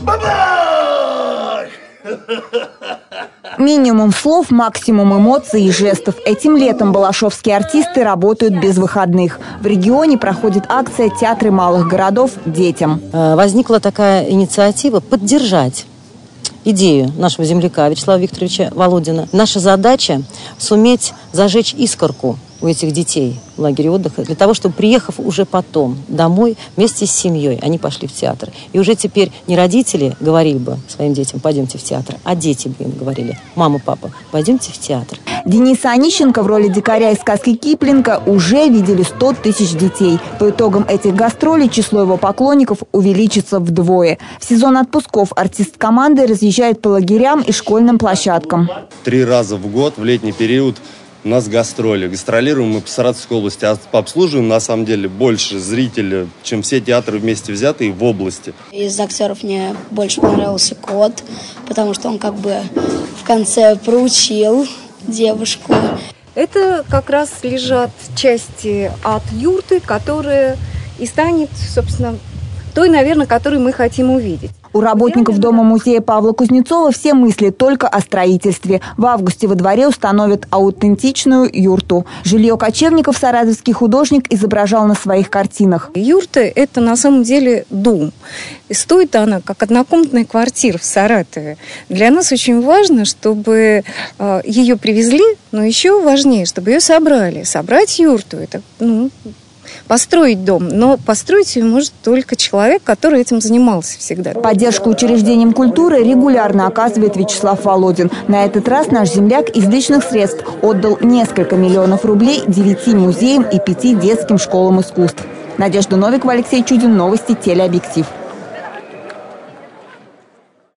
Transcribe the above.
Минимум слов, максимум эмоций и жестов. Этим летом балашовские артисты работают без выходных. В регионе проходит акция «Театры малых городов детям». Возникла такая инициатива поддержать идею нашего земляка Вячеслава Викторовича Володина. Наша задача – суметь зажечь искорку у этих детей в лагере отдыха, для того, чтобы, приехав уже потом домой вместе с семьей, они пошли в театр. И уже теперь не родители говорили бы своим детям: пойдемте в театр, а дети бы им говорили: мама, папа, пойдемте в театр. Дениса Онищенко в роли дикаря из сказки Киплинга уже видели 100 тысяч детей. По итогам этих гастролей число его поклонников увеличится вдвое. В сезон отпусков артист команды разъезжает по лагерям и школьным площадкам. 3 раза в год в летний период у нас гастроли. Гастролируем мы по Саратовской области. Обслуживаем, на самом деле, больше зрителей, чем все театры вместе взятые в области. Из актеров мне больше понравился Кот, потому что он как бы в конце проучил девушку. Это как раз лежат части от юрты, которая и станет, собственно, той, наверное, которую мы хотим увидеть. У работников дома-музея Павла Кузнецова все мысли только о строительстве. В августе во дворе установят аутентичную юрту. Жилье кочевников саратовский художник изображал на своих картинах. Юрта – это на самом деле дом. И стоит она как однокомнатная квартира в Саратове. Для нас очень важно, чтобы ее привезли, но еще важнее, чтобы ее собрали. Собрать юрту – это построить дом, но построить ее может только человек, который этим занимался всегда. Поддержку учреждениям культуры регулярно оказывает Вячеслав Володин. На этот раз наш земляк из личных средств отдал несколько миллионов рублей 9 музеям и 5 детским школам искусств. Надежда Новикова, Алексей Чудин. Новости телеобъектив.